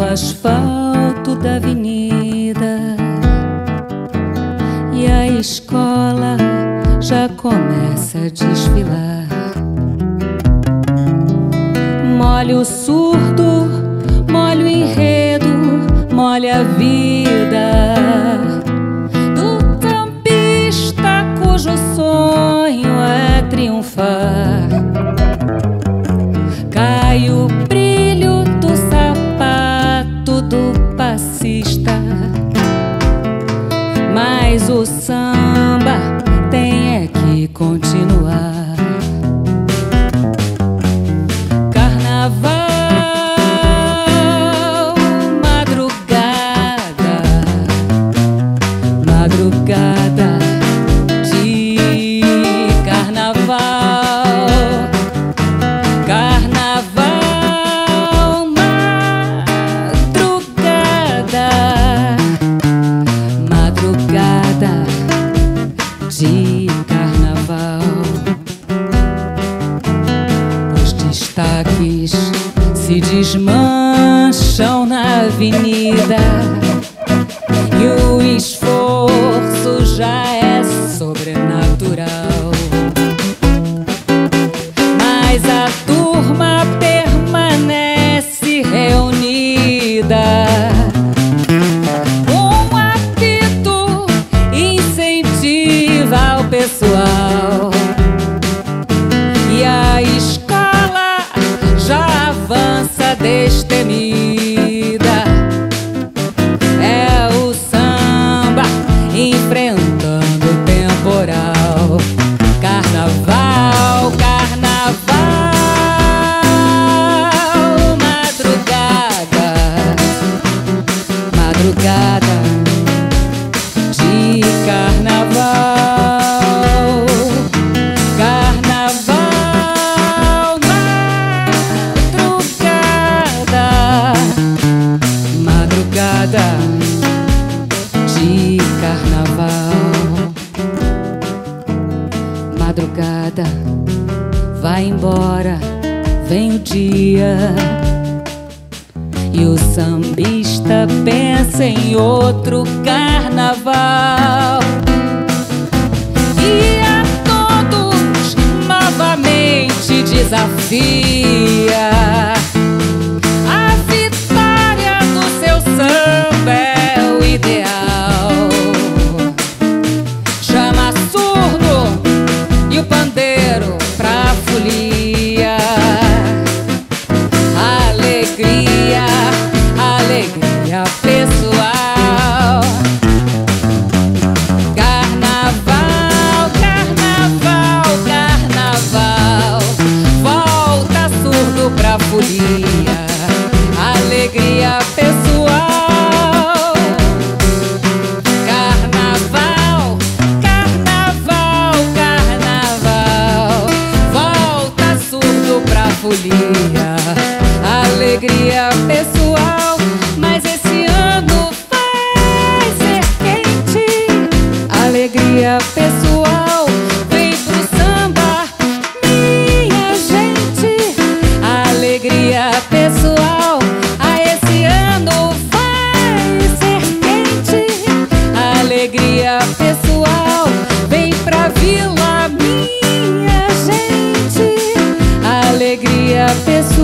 asfalto da avenida e a escola já começa a desfilar. Molha o surdo, molha o enredo, molha a vida do campista cujo sonho é triunfar. Cai o brilho do sapato do passista, mas o samba tem é que continuar. Carnaval, madrugada, madrugada de carnaval. Carnaval, madrugada, madrugada de carnaval. Os destaques se desmancham na avenida e o esforço já é sobrenatural. Mas a turma permanece reunida. Um apito incentiva o pessoal e a escola já avança destemida. É o samba enfrentando o temporal. Carnaval, carnaval, madrugada, madrugada de carnaval. Carnaval, madrugada, madrugada de carnaval. Madrugada, vai embora, vem o dia e o sambista pensa em outro carnaval. E a todos novamente desafia. A vitória do seu samba é o ideal. Chama surdo e o pandeiro pra folia. Alegria, alegria pessoal. Carnaval, carnaval, carnaval, volta surdo pra folia. Alegria pessoal. Carnaval, carnaval, carnaval, volta surdo pra folia. Alegria pessoal, mas esse ano vai ser quente. Alegria pessoal, vem pro samba, minha gente. Alegria pessoal, esse ano vai ser quente. Alegria pessoal, vem pra vila, minha gente. Alegria pessoal.